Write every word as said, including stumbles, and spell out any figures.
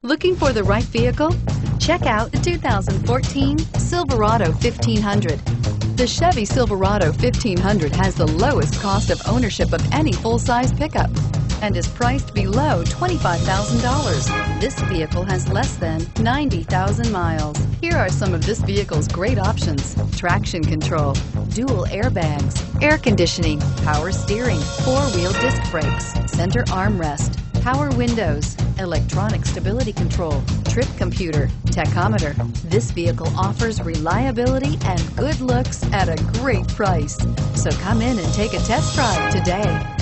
Looking for the right vehicle? Check out the two thousand fourteen Silverado fifteen hundred. The Chevy Silverado fifteen hundred has the lowest cost of ownership of any full-size pickup and is priced below twenty-five thousand dollars. This vehicle has less than ninety thousand miles. Here are some of this vehicle's great options: traction control, dual airbags, air conditioning, power steering, four-wheel disc brakes, center armrest, power windows, electronic stability control, trip computer, tachometer. This vehicle offers reliability and good looks at a great price. So come in and take a test drive today.